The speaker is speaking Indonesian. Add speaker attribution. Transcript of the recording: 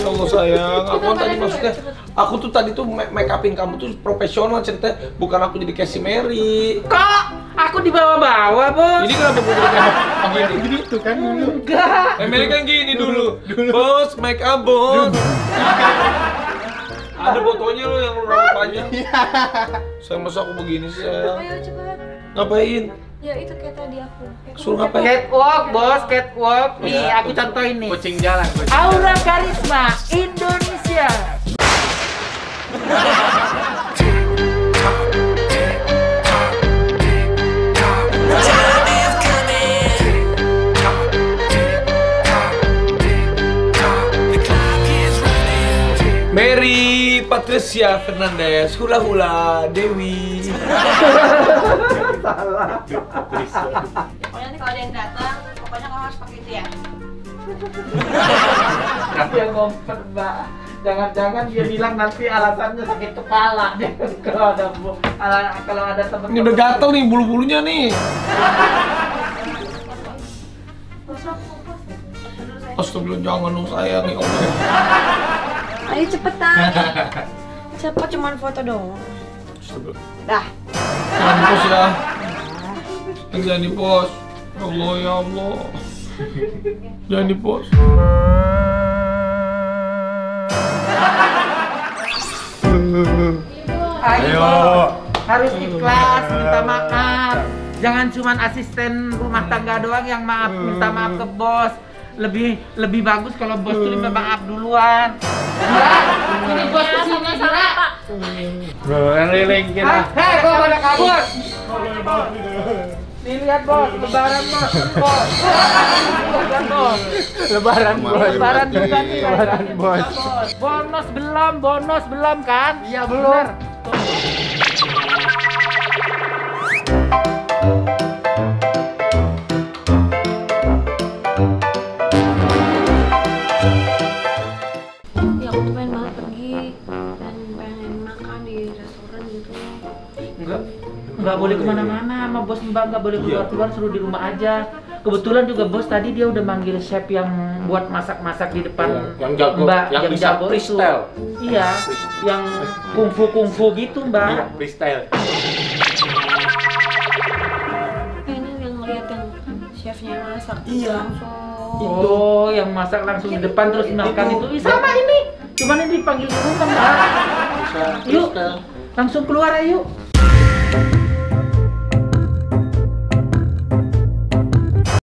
Speaker 1: Ya Allah sayang, aku kan tadi maksudnya, aku tuh tadi tuh make upin kamu tuh profesional ceritanya, bukan aku jadi Casey Mary.
Speaker 2: Kok aku dibawa-bawa, Bos?
Speaker 1: Ini kenapa gue jadi gini?
Speaker 3: Gitu kan dulu.
Speaker 2: Enggak.
Speaker 1: Mary kan gini dulu. Bos, make up bos. Ada fotonya lo yang rambut panjang. Sayang masa aku begini sih sayang.
Speaker 4: Ayo cepat.
Speaker 1: Ngapain?
Speaker 4: Ya itu kayak tadi aku.
Speaker 1: Suruh ngapain?
Speaker 2: Catwalk, Bos, catwalk. Nih, aku contohin nih.
Speaker 3: Kucing jalan.
Speaker 2: Aura Karisma Indonesia.
Speaker 1: Mary Patricia Fernandez, hula hula Dewi.
Speaker 2: Salah.
Speaker 4: Pokoknya nanti kalau ada yang datang, pokoknya kamu harus pakai itu ya.
Speaker 2: Dia ngompet, Mbak. Jangan-jangan dia bilang nanti alasannya sakit kepala dia kalau ada temen.
Speaker 1: Ini udah gatel nih bulu-bulunya nih. Astagfirullah, jangan dong sayang ya Allah.
Speaker 4: Ayo cepetan. Cepet cuman foto dong.
Speaker 1: Astagfirullah.
Speaker 4: Dah.
Speaker 1: Jangan di pos ya. Jangan di pos. Ya Allah ya Allah. Jangan di pos.
Speaker 2: Ayo. Harus ikhlas, minta maaf. Jangan cuman asisten rumah tangga doang yang maaf, minta maaf ke bos. Lebih bagus kalau bos tuh minta maaf duluan. Ini bos kesini, Pak.
Speaker 3: Yang lilingin lah.
Speaker 2: Hei, kok pada kabur? Nih lihat bos, lebaran bos. Lebaran bos.
Speaker 3: Lebaran bos.
Speaker 2: Lebaran juga nih.
Speaker 3: Lebaran bos.
Speaker 2: Bonus belum kan?
Speaker 3: Iya belum.
Speaker 4: Ya aku tuh pengen banget pergi dan pengen makan di restoran gitu.
Speaker 2: Nggak boleh kemana-mana sama bos Mbak, nggak boleh keluar-keluar, suruh di rumah aja. Kebetulan juga bos tadi dia udah manggil chef yang buat masak-masak di depan
Speaker 3: Yang jago,
Speaker 2: Mbak,
Speaker 3: yang bisa
Speaker 2: jago itu.
Speaker 3: freestyle.
Speaker 2: Iya, yang kungfu gitu Mbak.
Speaker 3: Iya, freestyle.
Speaker 4: Kayaknya yang ngeliat yang chefnya masak
Speaker 1: Iya.
Speaker 4: langsung.
Speaker 2: Oh, yang masak langsung di depan terus makan itu. Ih, sama ini. Cuman ini dipanggil di rumah Mbak.
Speaker 3: Bisa
Speaker 2: Yuk,
Speaker 3: freestyle.
Speaker 2: langsung keluar ayo.